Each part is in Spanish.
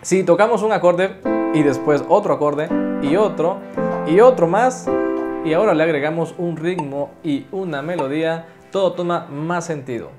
Si tocamos un acorde y después otro acorde y otro más, y ahora le agregamos un ritmo y una melodía, todo toma más sentido.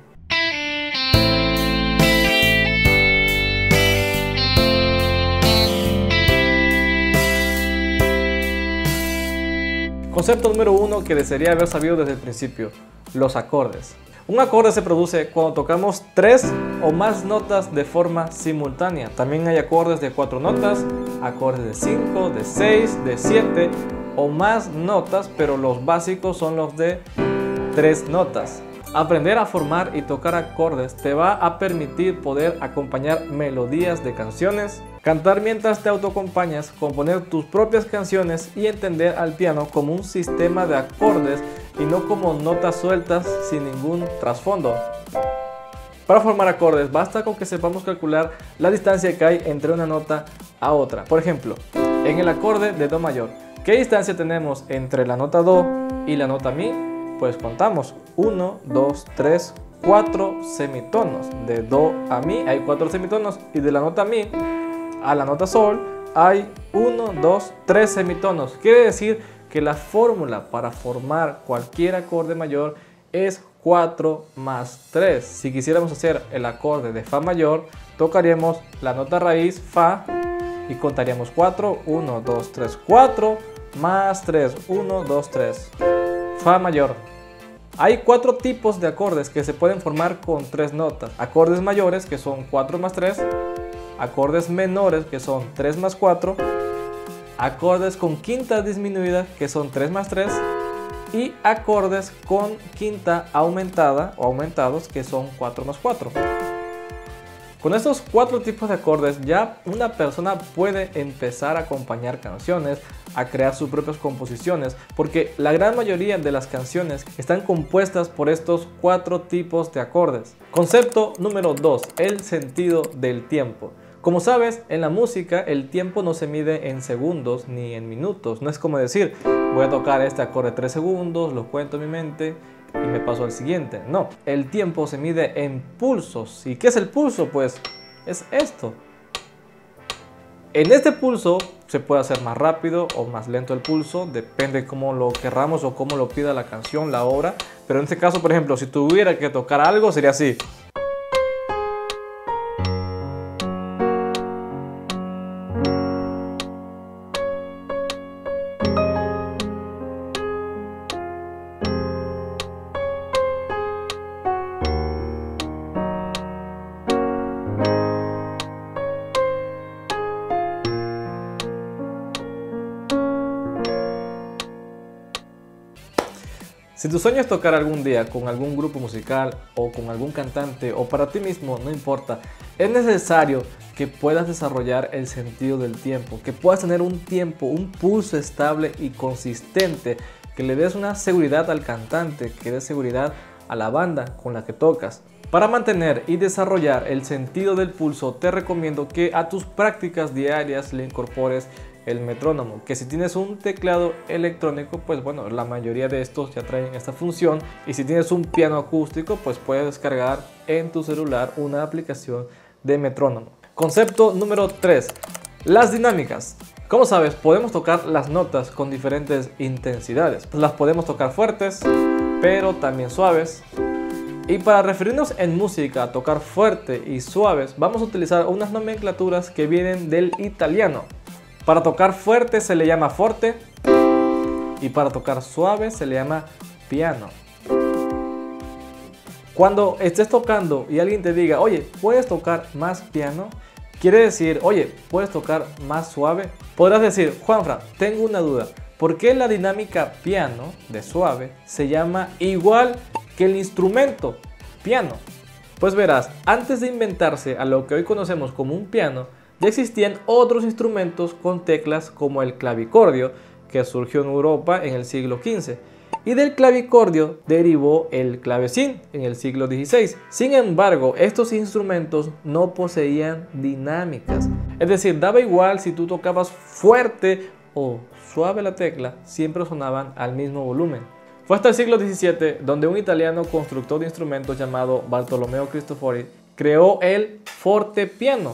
Concepto número 1 que desearía haber sabido desde el principio: los acordes. Un acorde se produce cuando tocamos 3 o más notas de forma simultánea. También hay acordes de 4 notas, acordes de 5, de 6, de 7 o más notas, pero los básicos son los de 3 notas. Aprender a formar y tocar acordes te va a permitir poder acompañar melodías de canciones, cantar mientras te autoacompañas, componer tus propias canciones y entender al piano como un sistema de acordes y no como notas sueltas sin ningún trasfondo. Para formar acordes basta con que sepamos calcular la distancia que hay entre una nota a otra. Por ejemplo, en el acorde de Do mayor, ¿qué distancia tenemos entre la nota Do y la nota Mi? Pues contamos 1, 2, 3, 4 semitonos. De Do a Mi hay 4 semitonos y de la nota Mi a la nota Sol hay 1, 2, 3 semitonos. Quiere decir que la fórmula para formar cualquier acorde mayor es 4 más 3. Si quisiéramos hacer el acorde de Fa mayor, tocaríamos la nota raíz Fa y contaríamos 4, 1, 2, 3, 4 más 3, 1, 2, 3. Fa mayor. Hay 4 tipos de acordes que se pueden formar con 3 notas. Acordes mayores, que son 4 más 3. Acordes menores, que son 3 más 4. Acordes con quinta disminuida, que son 3 más 3. Y acordes con quinta aumentada o aumentados, que son 4 más 4. Con estos 4 tipos de acordes ya una persona puede empezar a acompañar canciones, a crear sus propias composiciones, porque la gran mayoría de las canciones están compuestas por estos 4 tipos de acordes. Concepto número 2, el sentido del tiempo. Como sabes, en la música el tiempo no se mide en segundos ni en minutos. No es como decir, voy a tocar este acorde 3 segundos, lo cuento en mi mente y me paso al siguiente. No, el tiempo se mide en pulsos. ¿Y qué es el pulso? Pues es esto. En este pulso se puede hacer más rápido o más lento el pulso, depende cómo lo querramos o cómo lo pida la canción, la obra. Pero en este caso, por ejemplo, si tuviera que tocar algo, sería así. Si tu sueño es tocar algún día con algún grupo musical o con algún cantante o para ti mismo, no importa, es necesario que puedas desarrollar el sentido del tiempo, que puedas tener un tiempo, un pulso estable y consistente, que le des una seguridad al cantante, que des seguridad a la banda con la que tocas. Para mantener y desarrollar el sentido del pulso, te recomiendo que a tus prácticas diarias le incorpores el metrónomo, que si tienes un teclado electrónico, pues bueno, la mayoría de estos ya traen esta función, y si tienes un piano acústico, pues puedes descargar en tu celular una aplicación de metrónomo. Concepto número 3, las dinámicas. Como sabes, podemos tocar las notas con diferentes intensidades. Las podemos tocar fuertes, pero también suaves. Y para referirnos en música a tocar fuerte y suaves, vamos a utilizar unas nomenclaturas que vienen del italiano. Para tocar fuerte se le llama forte y para tocar suave se le llama piano. Cuando estés tocando y alguien te diga, oye, ¿puedes tocar más piano? Quiere decir, oye, ¿puedes tocar más suave? Podrás decir, Juanfran, tengo una duda. ¿Por qué la dinámica piano de suave se llama igual que el instrumento piano? Pues verás, antes de inventarse a lo que hoy conocemos como un piano, ya existían otros instrumentos con teclas como el clavicordio, que surgió en Europa en el siglo XV, y del clavicordio derivó el clavecín en el siglo XVI. Sin embargo, estos instrumentos no poseían dinámicas, es decir, daba igual si tú tocabas fuerte o suave la tecla, siempre sonaban al mismo volumen. Fue hasta el siglo XVII donde un italiano constructor de instrumentos llamado Bartolomeo Cristofori creó el fortepiano.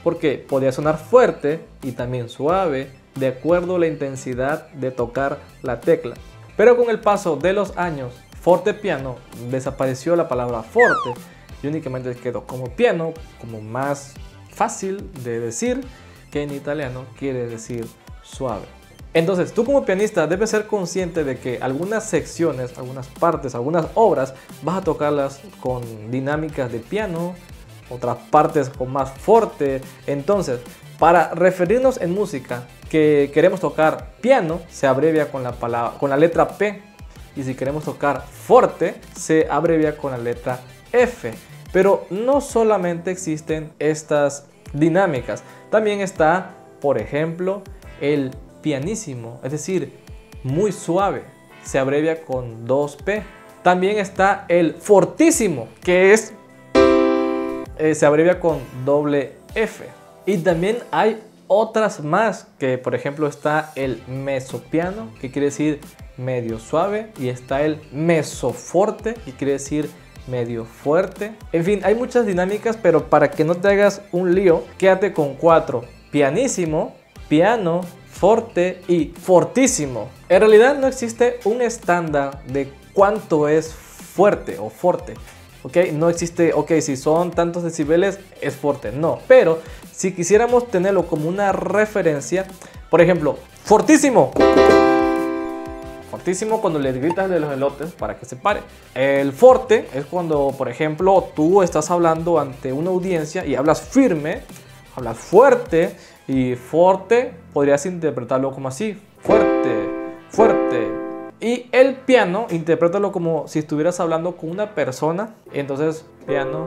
porque podía sonar fuerte y también suave de acuerdo a la intensidad de tocar la tecla. Pero con el paso de los años, fortepiano, desapareció la palabra forte y únicamente quedó como piano, como más fácil de decir, que en italiano quiere decir suave. Entonces, tú como pianista debes ser consciente de que algunas secciones, algunas partes, algunas obras vas a tocarlas con dinámicas de piano, otras partes con más forte. Entonces, para referirnos en música que queremos tocar piano, se abrevia con la letra P, y si queremos tocar forte, se abrevia con la letra F. Pero no solamente existen estas dinámicas, también está, por ejemplo, el pianísimo, es decir, muy suave, se abrevia con 2P. También está el fortísimo, que se abrevia con doble F. Y también hay otras más, que por ejemplo está el mezzopiano, que quiere decir medio suave, y está el mezzoforte, que quiere decir medio fuerte. En fin, hay muchas dinámicas, pero para que no te hagas un lío, quédate con 4: pianísimo, piano, forte y fortísimo. En realidad no existe un estándar de cuánto es fuerte o forte. ¿Ok? No existe, ok, si son tantos decibeles es fuerte, no. Pero si quisiéramos tenerlo como una referencia, por ejemplo, fortísimo. Fortísimo cuando le gritas de los elotes para que se pare. El forte es cuando, por ejemplo, tú estás hablando ante una audiencia y hablas firme, hablas fuerte, y forte podrías interpretarlo como así: fuerte, fuerte. Y el piano, interprétalo como si estuvieras hablando con una persona. Entonces, piano.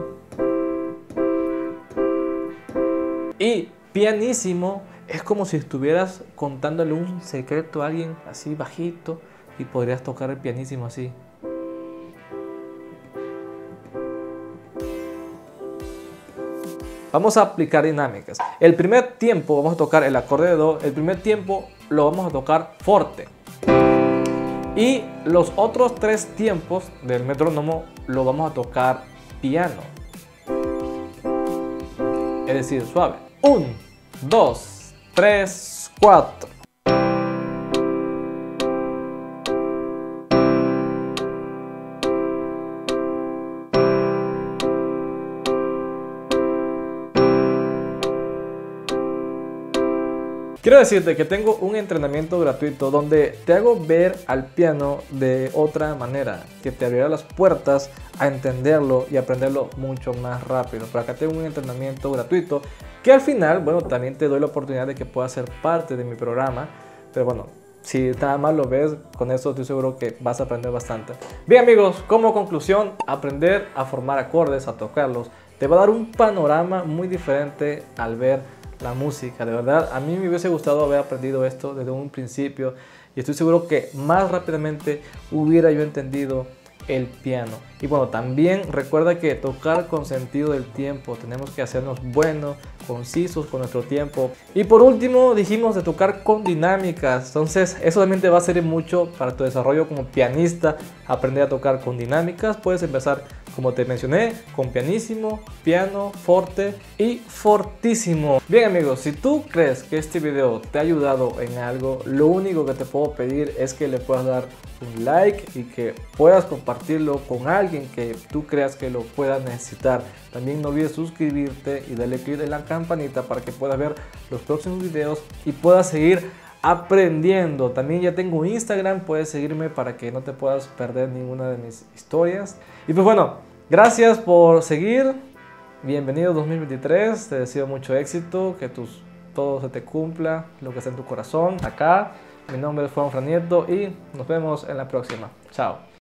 Y pianísimo es como si estuvieras contándole un secreto a alguien así bajito, y podrías tocar el pianísimo así. Vamos a aplicar dinámicas. El primer tiempo vamos a tocar el acorde de do. El primer tiempo lo vamos a tocar forte. Y los otros 3 tiempos del metrónomo lo vamos a tocar piano. Es decir, suave. 1, 2, 3, 4. Quiero decirte que tengo un entrenamiento gratuito donde te hago ver al piano de otra manera, que te abrirá las puertas a entenderlo y aprenderlo mucho más rápido. Por acá tengo un entrenamiento gratuito que al final, bueno, también te doy la oportunidad de que puedas ser parte de mi programa. Pero bueno, si nada más lo ves, con eso estoy seguro que vas a aprender bastante. Bien amigos, como conclusión, aprender a formar acordes, a tocarlos, te va a dar un panorama muy diferente al ver la música. De verdad, a mí me hubiese gustado haber aprendido esto desde un principio, y estoy seguro que más rápidamente hubiera yo entendido el piano. Y bueno, también recuerda que tocar con sentido del tiempo, tenemos que hacernos buenos, concisos con nuestro tiempo. Y por último dijimos de tocar con dinámicas, entonces eso también te va a servir mucho para tu desarrollo como pianista, aprender a tocar con dinámicas. Puedes empezar, como te mencioné, con pianísimo, piano, forte y fortísimo. Bien amigos, si tú crees que este video te ha ayudado en algo, lo único que te puedo pedir es que le puedas dar un like y que puedas compartirlo con alguien que tú creas que lo pueda necesitar. También no olvides suscribirte y darle clic en la campanita para que puedas ver los próximos videos y puedas seguir aprendiendo. También ya tengo Instagram, puedes seguirme para que no te puedas perder ninguna de mis historias. Y pues bueno, gracias por seguir. Bienvenido 2023, te deseo mucho éxito, que todo se te cumpla, lo que está en tu corazón. Acá, mi nombre es Juan Franieto y nos vemos en la próxima. Chao.